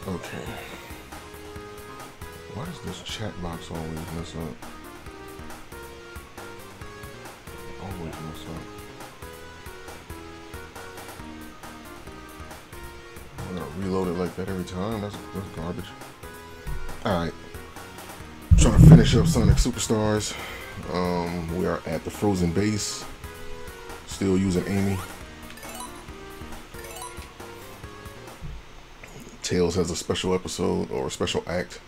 Okay. Why does this chat box always mess up? Always mess up. I'm gonna reload it like that every time. That's garbage. Alright. Trying to finish up Sonic Superstars. We are at the Frozen Base. Still using Amy. Tails has a special episode or a special act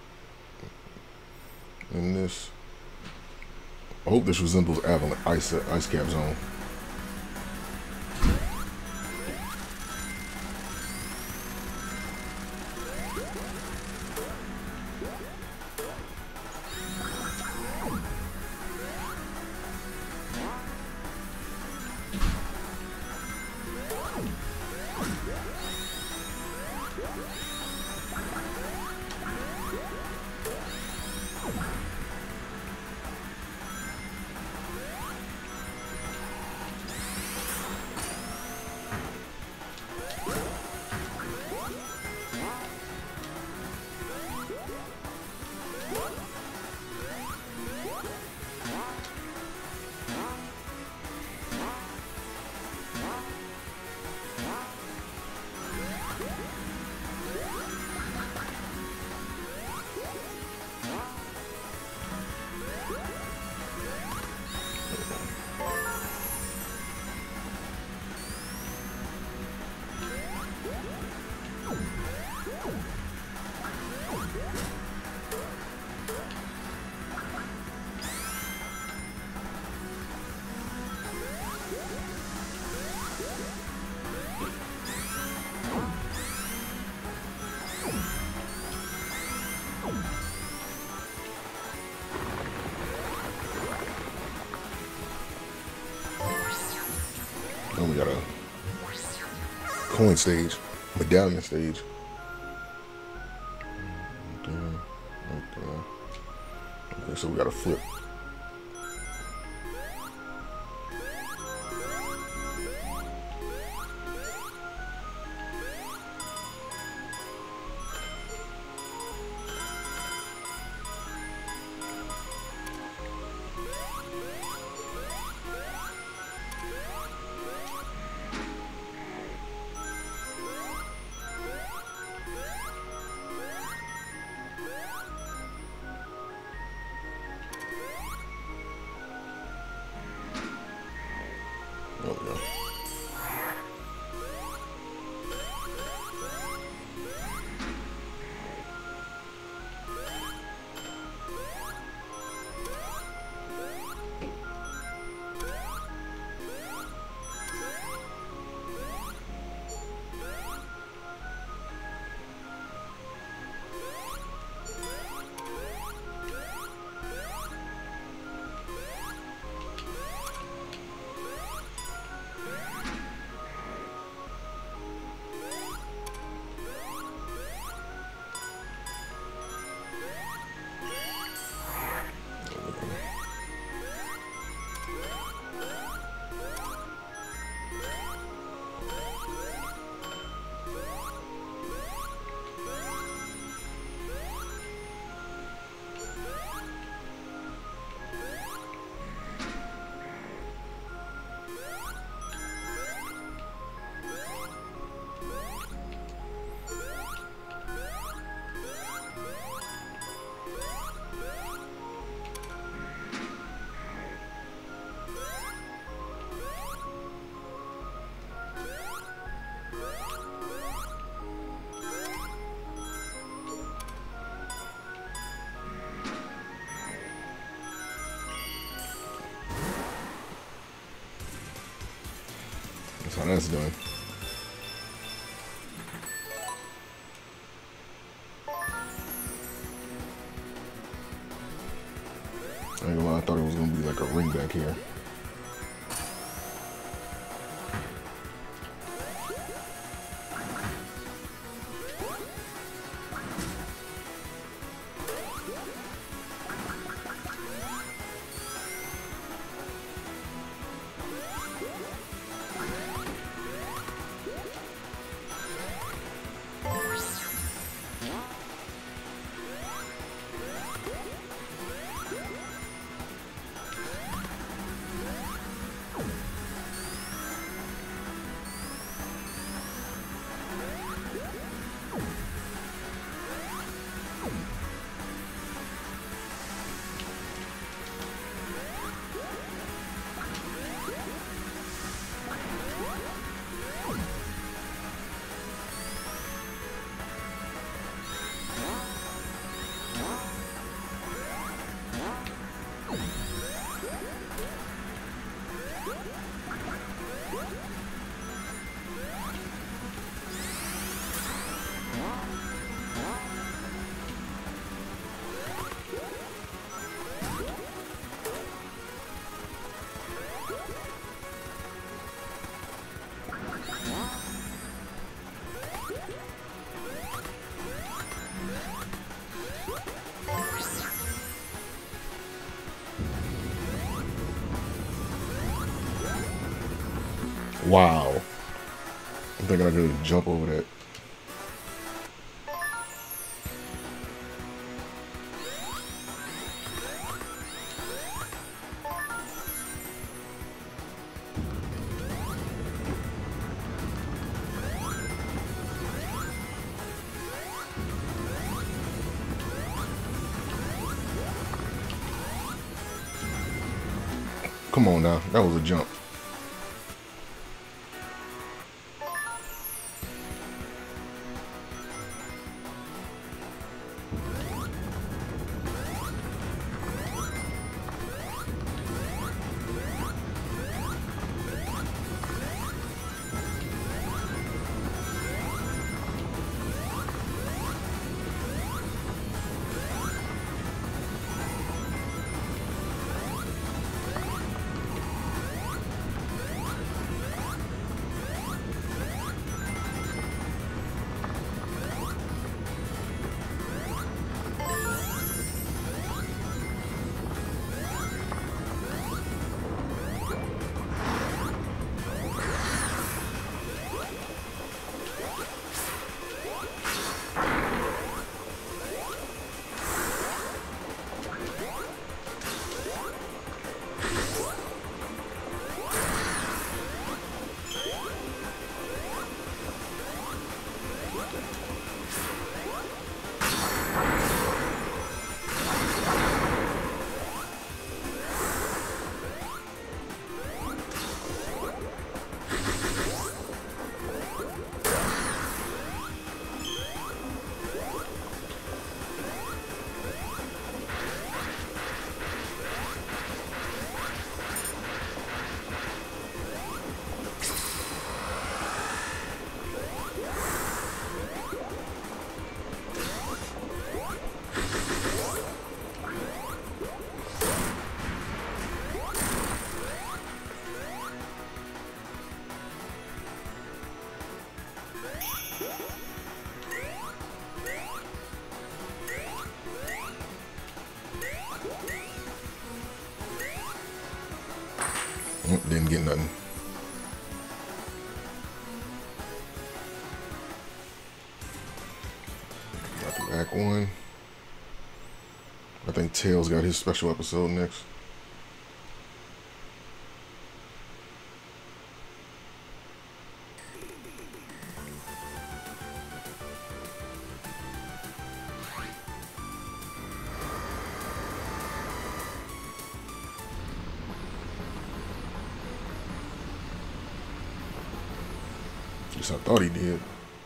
in this. I hope this resembles Ice Cap Zone. Then we got a coin stage, medallion stage. Right there. Okay, so we got a flip. There we go. That's how that's done. I ain't gonna lie, I thought it was gonna be like a ring back here. Wow. I'm thinking I could jump over that. Come on now, that was a jump. Didn't get nothing. Got the Act 1. I think Tails got his special episode next. At least I thought he did.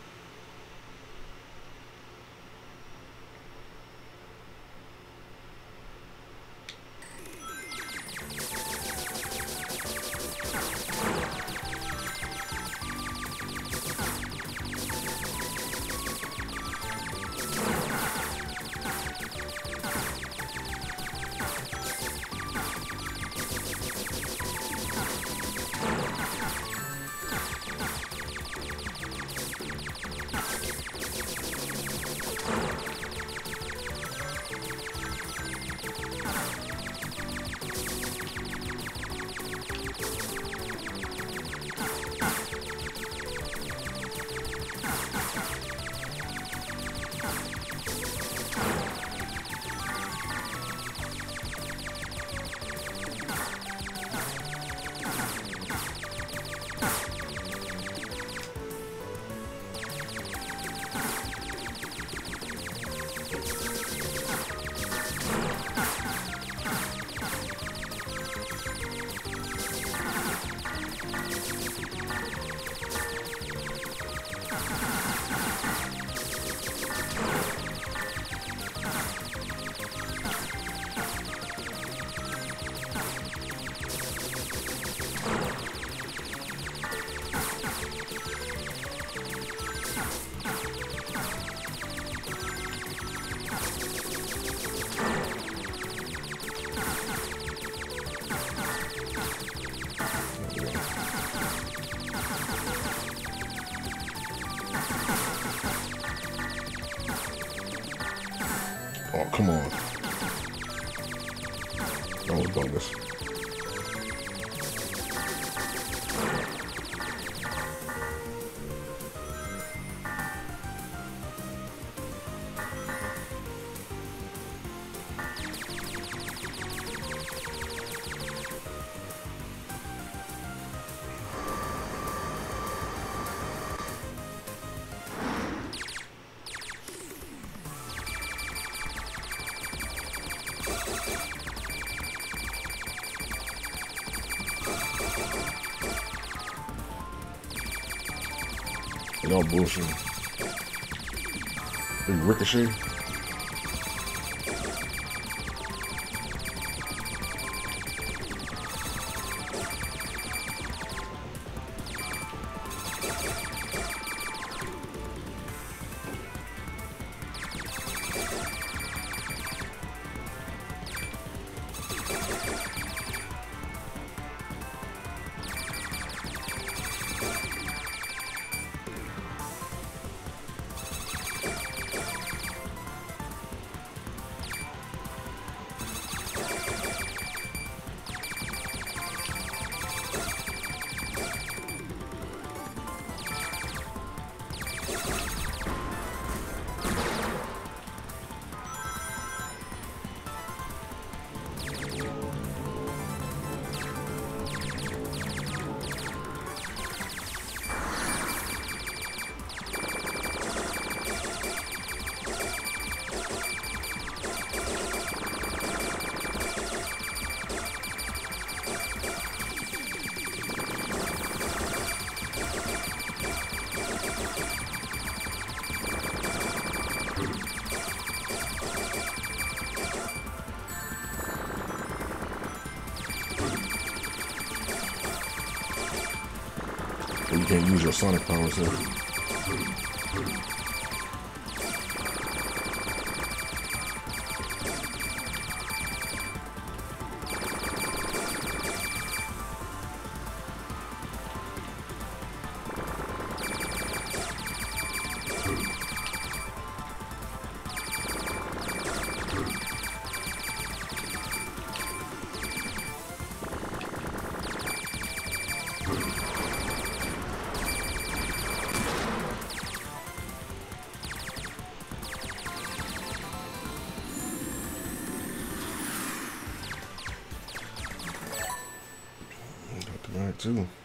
Oh, come on. That was bogus. Y'all bullshit. Big Ricochet. You can't use your Sonic powers here. Got the back too.